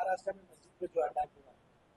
महाराष्ट्र में मस्जिद पे जो अटैक हुआ,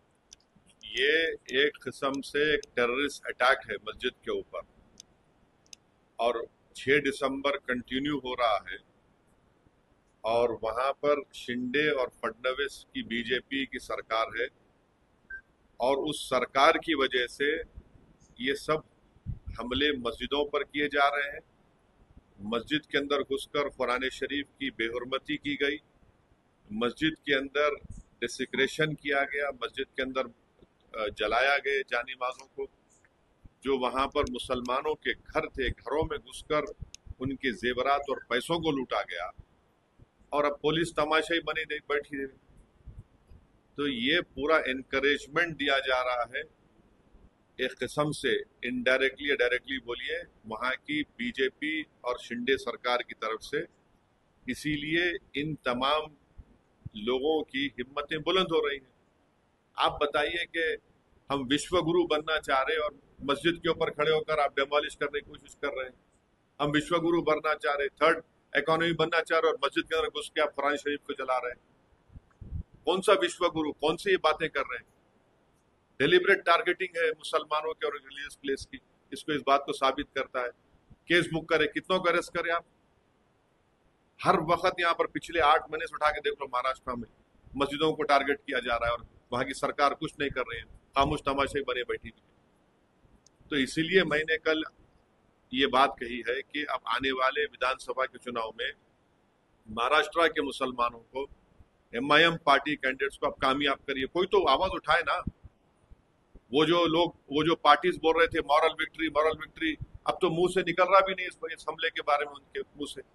ये एक किस्म से एक टेररिस्ट अटैक है मस्जिद के ऊपर, और 6 दिसंबर कंटिन्यू हो रहा है। और वहां पर शिंदे और फडणवीस की बीजेपी की सरकार है, और उस सरकार की वजह से ये सब हमले मस्जिदों पर किए जा रहे हैं। मस्जिद के अंदर घुसकर कुरान शरीफ की बेहुरमती की गई, मस्जिद के अंदर डिसिक्रेशन किया गया, मस्जिद के अंदर जलाया गए जानी मालों को। जो वहां पर मुसलमानों के घर थे, घरों में घुसकर उनके जेवरात और पैसों को लूटा गया, और अब पुलिस तमाशाई बनी नहीं बैठी है। तो ये पूरा एनकरेजमेंट दिया जा रहा है एक किस्म से, इनडायरेक्टली या डायरेक्टली बोलिए, वहां की बीजेपी और शिंदे सरकार की तरफ से। इसीलिए इन तमाम लोगों की हिम्मतें बुलंद हो रही हैं। आप बताइए कि हम विश्व गुरु बनना चाह रहे हैं और मस्जिद के ऊपर खड़े होकर आप डेमोलिश करने की कोशिश कर रहे हैं। हम विश्व गुरु बनना चाह रहे, थर्ड इकोनॉमी बनना चाह रहे, और मस्जिद के अंदर घुस के आप कुरान शरीफ को जला रहे हैं। कौन सा विश्व गुरु, कौन सी ये बातें कर रहे हैं? डेलिबरेट टारगेटिंग है मुसलमानों के और रिलीजियस प्लेस की। इसको इस बात को साबित करता है। केस बुक करे, कितनों को अरेस्ट करे आप? हर वक्त यहाँ पर पिछले 8 महीने से उठा के देख लो, महाराष्ट्र में मस्जिदों को टारगेट किया जा रहा है और वहां की सरकार कुछ नहीं कर रही है, खामोश तमाशे बने बैठी हुई। तो इसीलिए मैंने कल ये बात कही है कि अब आने वाले विधानसभा के चुनाव में महाराष्ट्र के मुसलमानों को, एमआईएम पार्टी कैंडिडेट्स को आप कामयाब करिए। कोई तो आवाज उठाए ना। वो जो पार्टीज बोल रहे थे मॉरल विक्ट्री, अब तो मुंह से निकल रहा भी नहीं इस हमले के बारे में उनके मुंह से।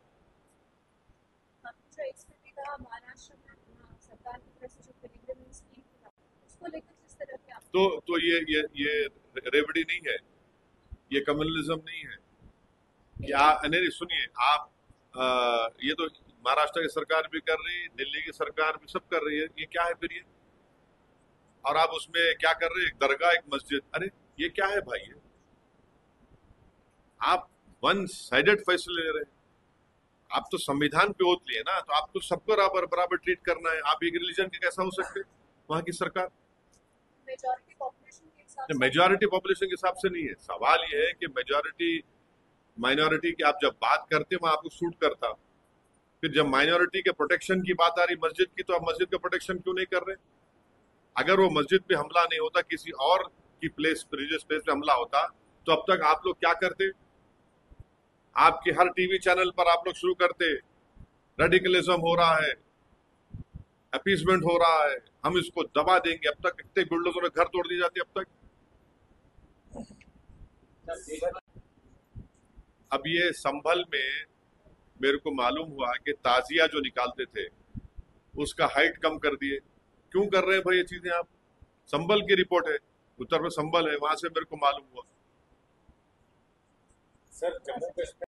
तो ये रेवड़ी नहीं है, ये कम्युनलिज्म नहीं है। क्या नहीं, सुनिए आप, ये तो महाराष्ट्र की सरकार भी कर रही है, दिल्ली की सरकार भी, सब कर रही है। ये क्या है फिर ये? और आप उसमें क्या कर रहे हैं? एक दरगाह, एक मस्जिद, अरे ये क्या है भाई? ये आप वन साइडेड फैसले ले रहे हैं। आप तो संविधान पे ओथ लिए ना, तो आपको सबको बराबर ट्रीट करना है। आप एक रिलीजन के कैसा हो सकते? वहां की सरकार मेजॉरिटी पॉपुलेशन के हिसाब से नहीं है। सवाल ये है कि मेजॉरिटी माइनॉरिटी की आप जब बात करते हैं वहां आपको सूट करता, फिर जब माइनॉरिटी के प्रोटेक्शन की बात आ रही मस्जिद की, तो आप मस्जिद का प्रोटेक्शन क्यों नहीं कर रहे? अगर वो मस्जिद पे हमला नहीं होता, किसी और की प्लेस, रिलीजियस प्लेस पे हमला होता, तो अब तक आप लोग क्या करते? आपके हर टीवी चैनल पर आप लोग शुरू करते, रेडिकलिज्म हो रहा है, अपीसमेंट हो रहा है, हम इसको दबा देंगे। अब तक कितने बुलडोजरों ने घर तोड़ दिए जाते अब तक। अब ये संभल में मेरे को मालूम हुआ कि ताजिया जो निकालते थे उसका हाइट कम कर दिए। क्यों कर रहे हैं भाई ये चीजें आप? संभल की रिपोर्ट है, उत्तर में संभल है, वहां से मेरे को मालूम हुआ। सर जम्मू कश्मीर